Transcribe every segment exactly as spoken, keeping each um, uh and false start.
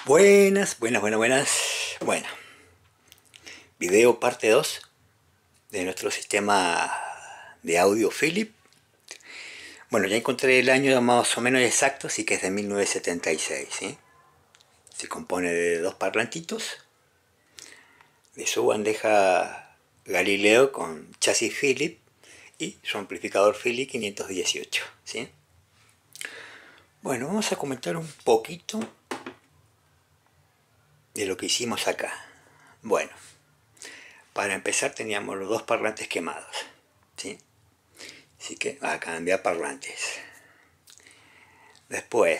Buenas, buenas, buenas, buenas. Bueno, video parte dos de nuestro sistema de audio Philips. Bueno, ya encontré el año más o menos exacto, así que es de mil novecientos setenta y seis, ¿sí? Se compone de dos parlantitos, de su bandeja Galileo con chasis Philips y su amplificador Philips quinientos dieciocho, ¿sí? Bueno, vamos a comentar un poquito de lo que hicimos acá. Bueno, para empezar teníamos los dos parlantes quemados, ¿sí? Así que a cambiar parlantes. Después,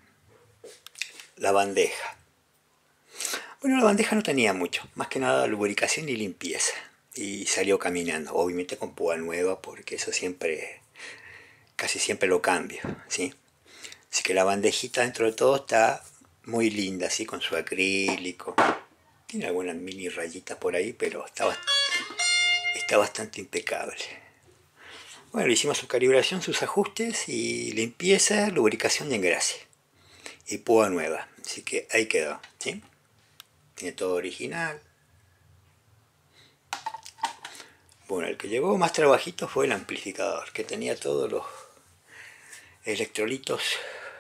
la bandeja. Bueno, la bandeja no tenía mucho, más que nada lubricación y limpieza. Y salió caminando, obviamente con púa nueva, porque eso siempre, casi siempre lo cambio, ¿sí? Así que la bandejita dentro de todo está muy linda, así con su acrílico. Tiene algunas mini rayitas por ahí, pero está, está bastante impecable. Bueno, le hicimos su calibración, sus ajustes y limpieza, lubricación y engrase. Y púa nueva, así que ahí quedó, ¿sí? Tiene todo original. Bueno, el que llevó más trabajito fue el amplificador, que tenía todos los electrolitos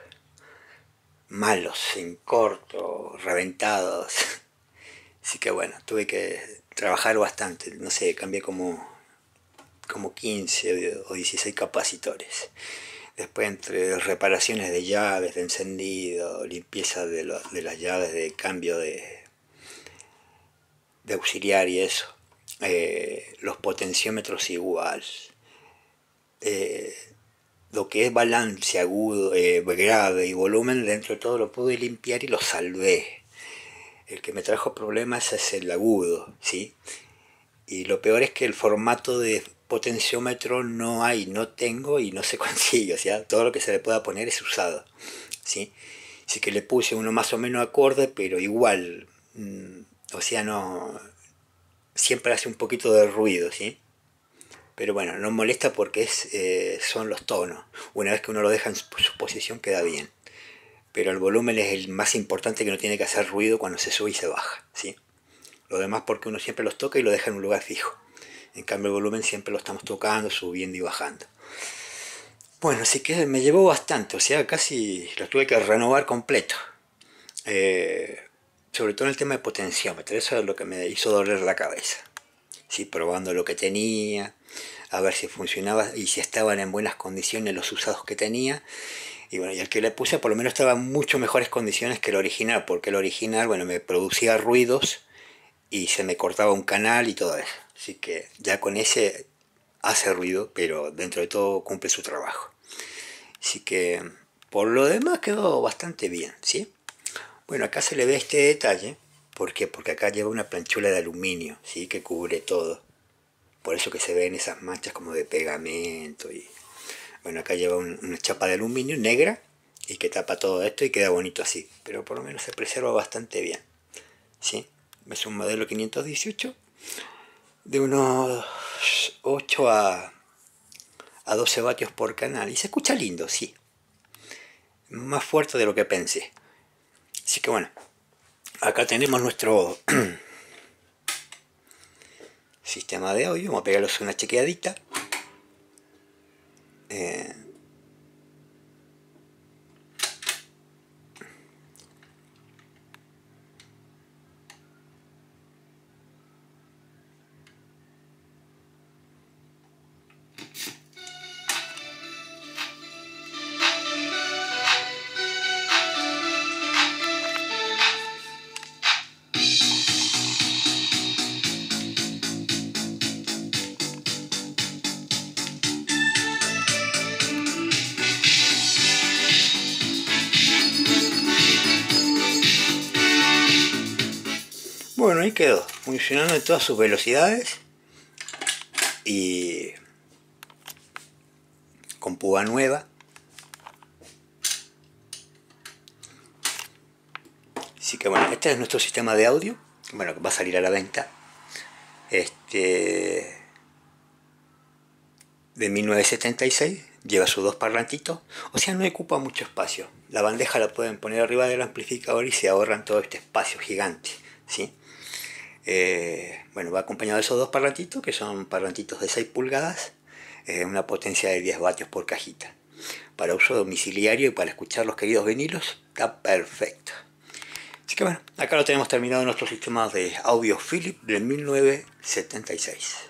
malos, en corto, reventados. Así que bueno, tuve que trabajar bastante, no sé, cambié como, como quince o dieciséis capacitores. Después entre reparaciones de llaves, de encendido, limpieza de, lo, de las llaves de cambio de, de auxiliar y eso. Eh, los potenciómetros igual. Eh, lo que es balance agudo, eh, grave y volumen, dentro de todo lo pude limpiar y lo salvé. El que me trajo problemas es el agudo, ¿sí? Y lo peor es que el formato de potenciómetro no hay, no tengo y no se consigue, o sea, todo lo que se le pueda poner es usado, ¿sí? Así que le puse uno más o menos acorde, pero igual, mmm, o sea, no, siempre hace un poquito de ruido, ¿sí? Pero bueno, no molesta porque es, eh, son los tonos, una vez que uno lo deja en su posición queda bien. Pero el volumen es el más importante, que no tiene que hacer ruido cuando se sube y se baja, ¿sí? Lo demás porque uno siempre los toca y lo deja en un lugar fijo. En cambio el volumen siempre lo estamos tocando, subiendo y bajando. Bueno, así que me llevó bastante, o sea, casi lo tuve que renovar completo. Eh, sobre todo en el tema de potenciómetro, eso es lo que me hizo doler la cabeza. Sí, probando lo que tenía, a ver si funcionaba y si estaban en buenas condiciones los usados que tenía. Y bueno, y el que le puse por lo menos estaba en mucho mejores condiciones que el original, porque el original, bueno, me producía ruidos y se me cortaba un canal y todo eso. Así que ya con ese hace ruido, pero dentro de todo cumple su trabajo. Así que por lo demás quedó bastante bien, ¿sí? Bueno, acá se le ve este detalle. ¿Por qué? Porque acá lleva una planchula de aluminio, ¿sí? Que cubre todo. Por eso que se ven esas manchas como de pegamento. Y bueno, acá lleva un, una chapa de aluminio negra y que tapa todo esto y queda bonito así. Pero por lo menos se preserva bastante bien, ¿sí? Es un modelo quinientos dieciocho de unos ocho a, a doce vatios por canal. Y se escucha lindo, sí. Más fuerte de lo que pensé. Así que bueno, acá tenemos nuestro sistema de audio. Vamos a pegarles una chequeadita. Eh, Bueno, ahí quedó, funcionando en todas sus velocidades y con púa nueva. Así que bueno, este es nuestro sistema de audio, bueno, que va a salir a la venta. Este de mil novecientos setenta y seis, lleva sus dos parlantitos, o sea, no ocupa mucho espacio. La bandeja la pueden poner arriba del amplificador y se ahorran todo este espacio gigante, ¿sí? Eh, bueno, va acompañado de esos dos parlantitos, que son parlantitos de seis pulgadas, eh, una potencia de diez vatios por cajita. Para uso domiciliario y para escuchar los queridos vinilos, está perfecto. Así que bueno, acá lo tenemos terminado nuestro sistema de audio Philips de mil novecientos setenta y seis.